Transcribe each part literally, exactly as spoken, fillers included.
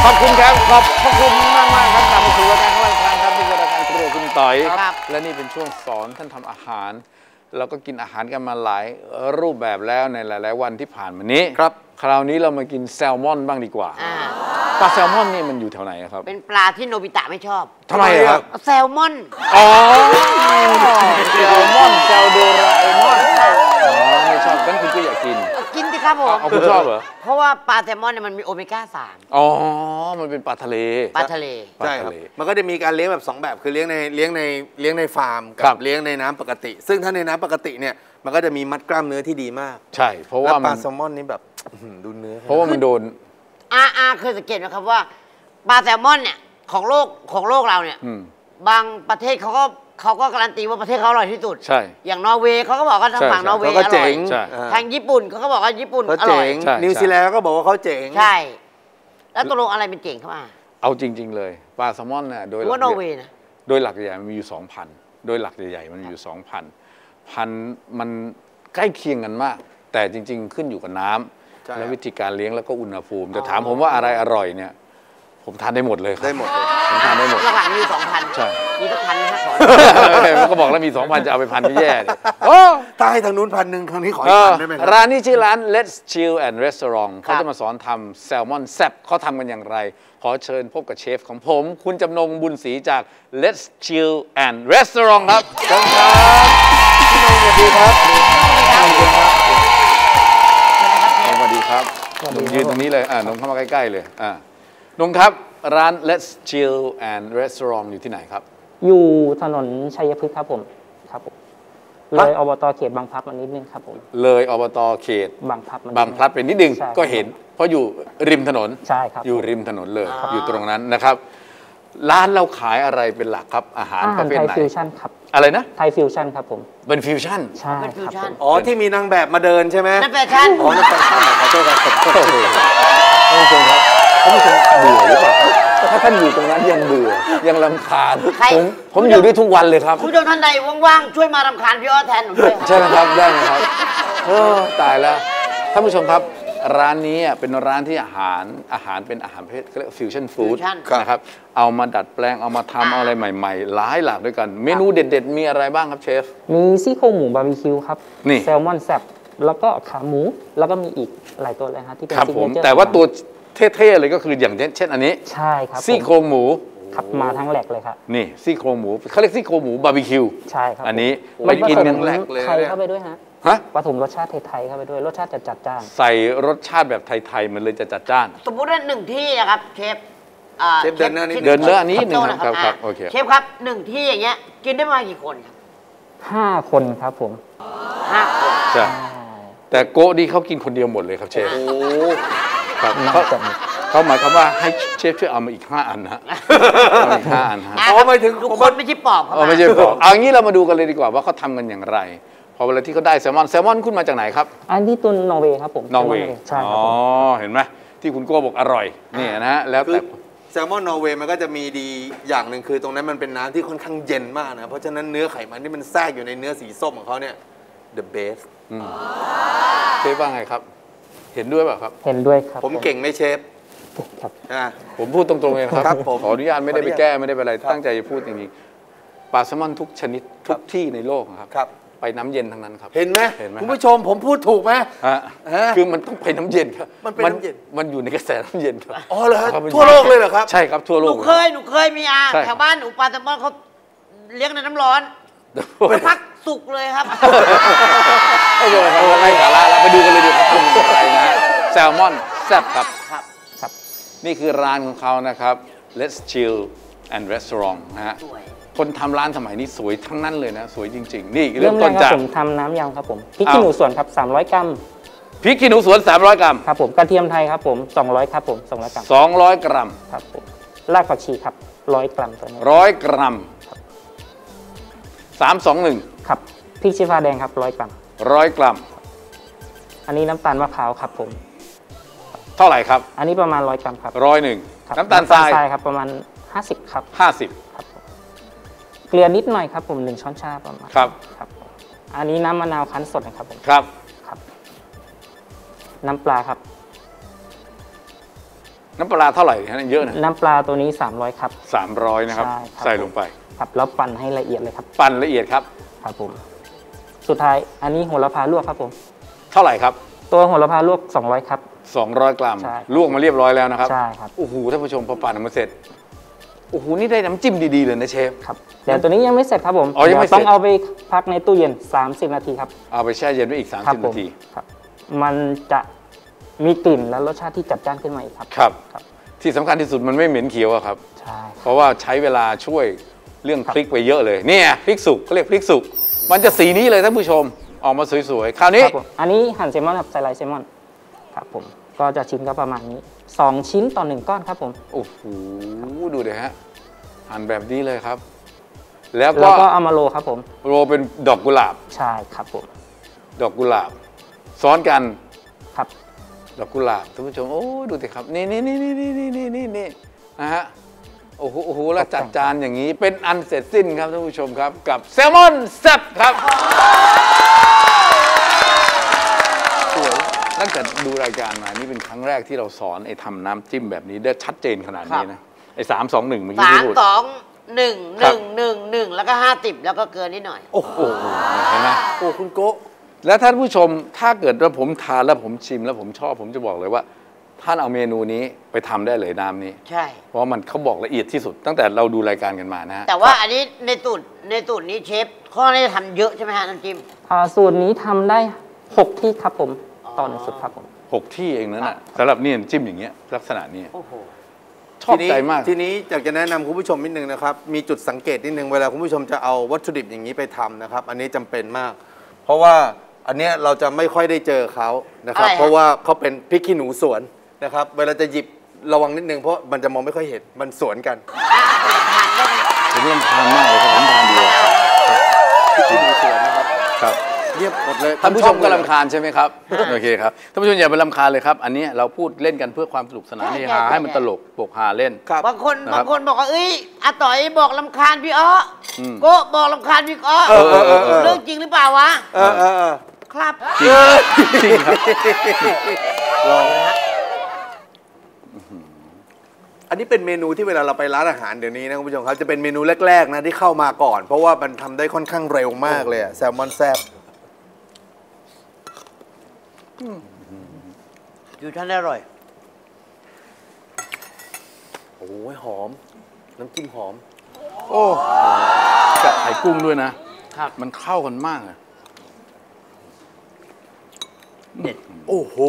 ขอบคุณครับขอบพระคุณมากมากครับกลับมาสู่รายการของเราอีกครั้งครับนี่คือรายการครัวคุณต่อยและนี่เป็นช่วงสอนท่านทำอาหารเราก็กินอาหารกันมาหลายรูปแบบแล้วในหลายๆวันที่ผ่านมานี้ครับคราวนี้เรามากินแซลมอนบ้างดีกว่าปลาแซลมอนนี่มันอยู่แถวไหนครับเป็นปลาที่โนบิตะไม่ชอบทำไมครับแซลมอนอ๋อแซลมอนแซลโดราเอมอนอ๋อไม่ชอบงั้นคุณก็อยากกินกินสิครับผมเอาคุณชอบเหรอเพราะว่าปลาแซลมอนเนี่ยมันมีโอเมก้าสามอ๋อมันเป็นปลาทะเลปลาทะเลใช่ครับมันก็จะมีการเลี้ยงแบบสองแบบคือเลี้ยงในเลี้ยงในเลี้ยงในฟาร์มกับเลี้ยงในน้ำปกติซึ่งถ้าในน้ำปกติเนี่ยมันก็จะมีมัดกล้ามเนื้อที่ดีมากใช่เพราะว่าปลาแซลมอนนี่แบบดูเนื้อเพราะว่ามันโดนอาอาเคยสังเกตไหมครับว่าปลาแซลมอนเนี่ยของโลกของโลกเราเนี่ยบางประเทศเขาก็เขาก็การันตีว่าประเทศเขาอร่อยที่สุดใช่อย่างนอร์เวย์เขาก็บอกว่าทางฝั่งนอร์เวย์อร่อยทางญี่ปุ่นเขาก็บอกว่าญี่ปุ่นอร่อยนิวซีแลนด์ก็บอกว่าเขาเจ๋งใช่แล้วตกลงอะไรเป็นเจ๋งเข้ามาเอาจริงๆเลยปลาแซลมอนเนี่ยโดยว่านอร์เวย์นะโดยหลักใหญ่มันมีอยู่สองพันโดยหลักใหญ่ๆมันมีอยู่สองพันพันมันใกล้เคียงกันมากแต่จริงๆขึ้นอยู่กับน้ำและวิธีการเลี้ยงแล้วก็อุณหภูมิแต่ถามผมว่าอะไรอร่อยเนี่ยผมทานได้หมดเลยครับได้หมดผมทานได้หมดหลักๆมีสองพันใช่มีสักพันนะขอมันก็บอกแล้วมีสองพันจะเอาไปพันไม่แย่เลยถ้าให้ทางนู้นพันหนึ่งครั้งนี้ขออีกพันได้ไหมครับร้านนี้ชื่อร้าน Let's Chill and Restaurant เขาจะมาสอนทำแซลมอนแซ่บเขาทำกันอย่างไรขอเชิญพบกับเชฟของผมคุณจำนงบุญศรีจาก Let's Chill and Restaurant ครับเชิญครับพี่นงสวัสดีครับสวัสดีครับนงยืนตรงนี้เลยอ่านงเข้ามาใกล้ๆเลยอ่านงครับร้าน Let's Chill and Restaurant อยู่ที่ไหนครับอยู่ถนนชัยพฤกษ์ครับผมครับผมเลยอบต.เขตบางพลัดมานิดนึงครับผมเลยอบต.เขตบางพลัดบางพลัดไปนิดนึงก็เห็นเพราะอยู่ริมถนนใช่ครับอยู่ริมถนนเลยอยู่ตรงนั้นนะครับร้านเราขายอะไรเป็นหลักครับอาหารประเภทไหนไทยฟิวชั่นครับอะไรนะไทยฟิวชั่นครับผมเป็นฟิวชั่นใช่ครับอ๋อที่มีนางแบบมาเดินใช่ไหมนั่นแฟชั่นอ๋อนั่นแฟชั่นขอโทษครับขอโทษท่านผู้ชมครับท่านผู้ชมเบื่อหรือเปล่าถ้าท่านอยู่ตรงนั้นยังเบื่อยังรำคาญผมผมอยู่ด้วยทุกวันเลยครับคุณผู้ชมท่านใดว่างๆช่วยมารำคาญพี่อ้อแทนผมด้วยใช่ไหมครับได้ไหมครับเออตายแล้วท่านผู้ชมครับร้านนี้เป็นร้านที่อาหารอาหารเป็นอาหารประเภทเขาเรียกฟิวชั่นฟู้ดนะครับเอามาดัดแปลงเอามาทำเอาอะไรใหม่ๆหลายหลากด้วยกันเมนูเด็ดๆมีอะไรบ้างครับเชฟมีซี่โครงหมูบาร์บีคิวครับแซลมอนแซ่บแล้วก็ขาหมูแล้วก็มีอีกหลายตัวเลยครับที่เป็นซิกเนเจอร์แต่ว่าตัวเท่ๆเลยก็คืออย่างเช่นอันนี้ใช่ครับซี่โครงหมูขับมาทั้งแหลกเลยครับนี่ซี่โครงหมูเขาเรียกซี่โครงหมูบาร์บีคิวใช่ครับอันนี้ไปกินทั้งแหลกเลยไทยเข้าไปด้วยฮะฮะผสมรสชาติไทยๆเข้าไปด้วยรสชาติจะจัดจ้านใส่รสชาติแบบไทยๆมันเลยจะจัดจ้านสมมติว่าหนึ่งที่นะครับเชฟเชฟเดินเนื้อนี้เดินเนื้อนี้หนึ่งครับครับโอเคเชฟครับหนึ่งที่อย่างเงี้ยกินได้มากี่คนครับห้าคนครับผมห้าคนใช่แต่โกะดีเขากินคนเดียวหมดเลยครับเชฟโอ้ครับเขาเขาหมายความว่าให้เชฟช่วยเอามาอีกห้าอันนะเอาอีกห้าอันฮะอ๋อไม่ถึงทุกคนไม่ใช่ปอบครับไม่ใช่ปอบเอางี้เรามาดูกันเลยดีกว่าว่าเขาทำกันอย่างไรพอเวลาที่เขาได้แซลมอนแซลมอนคุณมาจากไหนครับอันที่ตุนนอร์เวย์ครับผมนอร์เวย์ใช่ครับอ๋อเห็นไหมที่คุณโก้บอกอร่อยนี่นะแล้วแต่แซลมอนนอร์เวย์มันก็จะมีดีอย่างหนึ่งคือตรงนั้นมันเป็นน้ำที่ค่อนข้างเย็นมากนะเพราะฉะนั้นเนื้อไขมันที่มันแทรกอยู่ในเนื้อสีส้มของเขาเนี่ย the best เชฟว่าไงครับเห็นด้วยเปล่าครับเห็นด้วยครับผมเก่งไหมเชฟครับผมพูดตรงๆเลยครับขออนุญาตไม่ได้ไปแก้ไม่ได้ไปอะไรตั้งใจจะพูดจริงๆปลาแซลมอนทุกชนิดทุกที่ในโลกครับไปน้ำเย็นทั้งนั้นครับเห็นไหมคุณผู้ชมผมพูดถูกไหมคือมันต้องไปน้ำเย็นครับมันเป็นน้ำเย็นมันอยู่ในกระแสน้ำเย็นครับอ๋อเหรอทั่วโลกเลยเหรอครับใช่ครับทั่วโลกหนูเคยหนูเคยมีอาแถวบ้านหนูปลาแซลมอนเขาเลี้ยงในน้ำร้อนพักสุกเลยครับไม่เลยครับไม่สาระแล้วไปดูกันเลยดีครับทำอะไรนะแซลมอนแซ่บครับครับนี่คือร้านของเขานะครับ Let's Chill and Restaurant นะฮะคนทำร้านสมัยนี้สวยทั้งนั้นเลยนะสวยจริงๆนี่เริ่มต้นจากผมทำน้ำยำครับผมพริกขี้หนูสวนครับสามร้อยกรัมพริกขี้หนูสวนสามร้อยกรัมครับผมกระเทียมไทยครับผมสองร้อยครับผมสองร้อยกรัมสองร้อยกรัมครับผมรากผักชีครับร้อยกรัมตัวนี้ร้อยกรัมสามสองหนึ่งครับพริกชี้ฟ้าแดงครับร้อยกรัมร้อยกรัมอันนี้น้ำตาลมะพร้าวครับผมเท่าไหร่ครับอันนี้ประมาณร้อยกรัมครับร้อยหนึ่งน้ำตาลทรายครับประมาณห้าสิบครับห้าสิบครับเกลือนิดหน่อยครับผมหนึ่งช้อนชาประมาณครับครับอันนี้น้ำมะนาวคั้นสดนะครับผมครับครับน้ำปลาครับน้ำปลาเท่าไหร่ฮะเยอะนะน้ำปลาตัวนี้สามร้อยครับสามร้อยนะครับใส่ลงไปครับแล้วปั่นให้ละเอียดเลยครับปั่นละเอียดครับครับผมสุดท้ายอันนี้โหระพาลวกครับผมเท่าไหร่ครับตัวโหระพาลวกสองร้อยครับสองร้อยกรัมลวกมาเรียบร้อยแล้วนะครับใช่ครับโอ้โหท่านผู้ชมพอปั่นมาเสร็จโอ้โหนี่ได้น้ำจิ้มดีๆเลยนะเชฟครับแต่ตัวนี้ยังไม่เสร็จครับผมอ๋อยังไม่เสร็จต้องเอาไปพักในตู้เย็นสามสิบนาทีครับเอาไปแช่เย็นไว้อีกสามสิบนาทีครับมันจะมีกลิ่นและรสชาติที่จัดจ้านขึ้นมาอีกครับครับที่สำคัญที่สุดมันไม่เหม็นเขียวครับใช่เพราะว่าใช้เวลาช่วยเรื่องพริกไปเยอะเลยเนี่ยพริกสุกเขาเรียกพริกสุกมันจะสีนี้เลยท่านผู้ชมออกมาสวยๆคราวนี้อันนี้หั่นเซลมอนครับใส่ลายเซลมอนครับผมก็จะชิ้นก็ประมาณนี้สองชิ้นต่อหนึ่งก้อนครับผมโอ้โหดูเลยฮะหั่นแบบนี้เลยครับแล้วก็เอามาโรครับผมโรเป็นดอกกุหลาบใช่ครับผมดอกกุหลาบซ้อนกันครับดอกกุหลาบท่านผู้ชมโอ้ดูสิครับนี่นี่นี่นี่นี่นี่นี่นี่นะฮะโอ้โหโอ้โหแล้วจัดจานอย่างนี้เป็นอันเสร็จสิ้นครับท่านผู้ชมครับกับแซลมอนแซ่บครับสวยตั้งแต่ดูรายการมานี่เป็นครั้งแรกที่เราสอนไอ้ทำน้ำจิ้มแบบนี้ได้ชัดเจนขนาดนี้นะไอ้สามสองหนึ่งเมื่อกี้ที่พูดสามสองหนึ่งหนึ่งหนึ่งหนึ่งแล้วก็ห้าสิบแล้วก็เกินนิดหน่อยโอ้โหเห็นไหมโอ้คุณโก้แล้วท่านผู้ชมถ้าเกิดว่าผมทานแล้วผมชิมแล้วผมชอบผมจะบอกเลยว่าท่านเอาเมนูนี้ไปทำได้เลยน้ำนี้ใช่เพราะมันเขาบอกละเอียดที่สุดตั้งแต่เราดูรายการกันมานะแต่ว่าอันนี้ในสูตรในสูตรนี้เชฟข้อนี้ทำเยอะใช่ไหมฮะน้ำจิ้มสูตรนี้ทำได้หกที่ครับผมตอนสุดครับผมหกที่เองนั่นแหละสำหรับนี่จิ้มอย่างเงี้ยลักษณะนี้ชอบใจมากทีนี้อยากจะแนะนำคุณผู้ชมนิดนึงนะครับมีจุดสังเกตนิดนึงเวลาคุณผู้ชมจะเอาวัตถุดิบอย่างนี้ไปทำนะครับอันนี้จำเป็นมากเพราะว่าอันนี้เราจะไม่ค่อยได้เจอเขานะครับเพราะว่าเขาเป็นพริกขี้หนูสวนนะครับเวลาจะหยิบระวังนิดนึงเพราะมันจะมองไม่ค่อยเห็นมันสวนกันผมรำคาญมากเลยครับผมทานดีพริกขี้หนูสวนนะครับครับเรียบหมดเลยท่านผู้ชมก็รำคาญใช่ไหมครับโอเคครับท่านผู้ชมอย่าไปรำคาญเลยครับอันนี้เราพูดเล่นกันเพื่อความสนุกสนานให้หาให้มันตลกปกหาเล่นบางคนบางคนบอกว่าเอ้ยอาต่อยบอกรำคาญพี่อ้อโก้บอกรำคาญพี่อ้อเรื่องจริงหรือเปล่าวะเออเออครับจริงครับลองนะฮะอันนี้เป็นเมนูที่เวลาเราไปร้านอาหารเดี๋ยวนี้นะคุณผู้ชมครับจะเป็นเมนูแรกๆนะที่เข้ามาก่อนเพราะว่ามันทำได้ค่อนข้างเร็วมากเลยแซลมอนแซ่บอยู่ท่านอร่อยโอ้ยหอมน้ำจิ้มหอมโอ้กับไข่กุ้งด้วยนะครับมันเข้ากันมากเลยเด็ดโอ้โห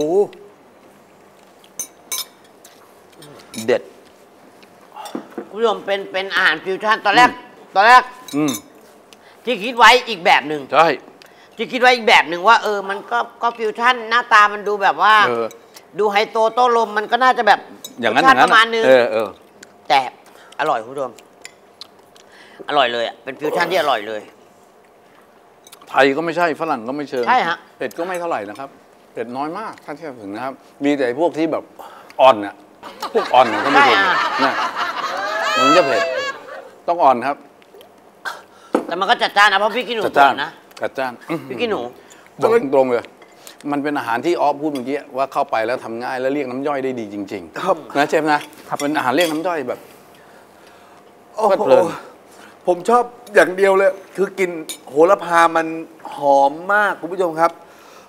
เด็ดคุณผู้ชมเป็นเป็นอาหารฟิวชั่นตอนแรกตอนแรกที่คิดไว้อีกแบบหนึ่งใช่ที่คิดไว้อีกแบบหนึ่งว่าเออมันก็ก็ฟิวชั่นหน้าตามันดูแบบว่าดูไฮโตโต้ลมมันก็น่าจะแบบอย่างนั้นอย่างนั้นประมาณนึงเออเออแต่อร่อยคุณผู้ชมอร่อยเลยอ่ะเป็นฟิวชั่นที่อร่อยเลยไทยก็ไม่ใช่ฝรั่งก็ไม่เชิงใช่ฮะเผ็ดก็ไม่เท่าไหร่นะครับเผ็ดน้อยมากถ้าเทียบถึงนะครับมีแต่พวกที่แบบอ่อนน่ะพวกอ่อนเนี่ยก็ไม่เผ็ดนะมันจะเผ็ดต้องอ่อนครับแต่มันก็จัดจ้านนะเพราะพี่กินหนูจัดจ้านนะจัดจ้านพี่กินหนูบอกตรงเลยมันเป็นอาหารที่ออฟพูดเมื่อกี้ว่าเข้าไปแล้วทำง่ายแล้วเรียกน้ำย่อยได้ดีจริงๆนะเชฟนะเป็นอาหารเรียกน้ำย่อยแบบโอ้โหผมชอบอย่างเดียวเลยคือกินโหระพามันหอมมากคุณผู้ชมครับ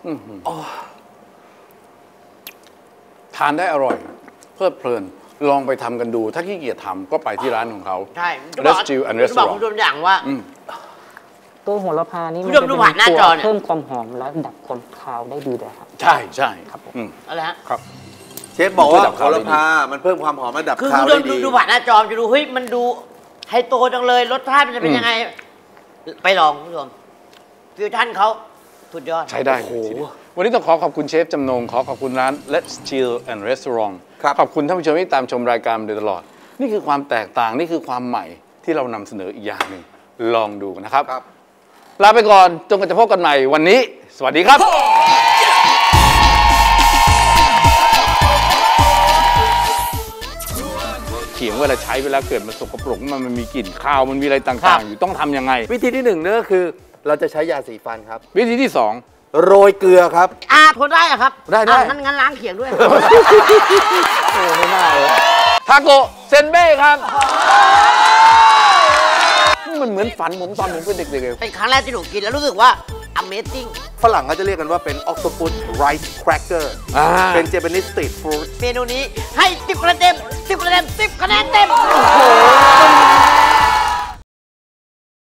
ทานได้อร่อยเพลิดเพลินลองไปทำกันดูถ้าขี้เกียจทำก็ไปที่ร้านของเขาใช่ Rescue and Restaurant บอกคุณผู้ชมอย่างว่าตัวโหระพานี่มันจะเป็นตัวเพิ่มความหอมและดับความคาวได้ดีเลยครับใช่ใช่ครับผมอะไรฮะครับเชฟบอกว่าโหระพามันเพิ่มความหอมและดับคาวได้ดีคือคุณผู้ชมดูผ่านหน้าจอจะดูเฮ้ยมันดูไฮโตจังเลยรสชาติมันจะเป็นยังไงไปลองคุณผู้ชมฟิวชั่นเขาสุดยอดใช้ได้โอ้วันนี้ต้องขอขอบคุณเชฟจำนงขอขอบคุณร้าน Let's Chill and Restaurant ขอบคุณท่านผู้ชมที่ตามชมรายการมาโดยตลอดนี่คือความแตกต่างนี่คือความใหม่ที่เรานำเสนออีกอย่างหนึ่งลองดูนะครับลาไปก่อนจนกว่าจะพบกันใหม่วันนี้สวัสดีครับเขียงเวลาใช้เวลาเกิดมันสกปรกมันมันมีกลิ่นคาวมันมีอะไรต่างๆอยู่ต้องทำยังไงวิธีที่หนึ่งเนี่ยก็คือเราจะใช้ยาสีฟันครับวิธีที่สองโรยเกลือครับอาทนได้อะครับได้ได้อ่ะงั้นงั้นล้างเขียงด้วยโอ้ไม่น่าเลยทาโกะเซนเบ้ครับมันเหมือนฝันผมตอนผมเป็นเด็กๆเลยเป็นครั้งแรกที่หนูกินแล้วรู้สึกว่า Amazing ฝรั่งก็จะเรียกกันว่าเป็น octopus rice cracker อ่าเป็น Japanese street food เมนูนี้ให้สิบคะแนนเต็มสิบคะแนนเต็มสิบคะแนนเต็ม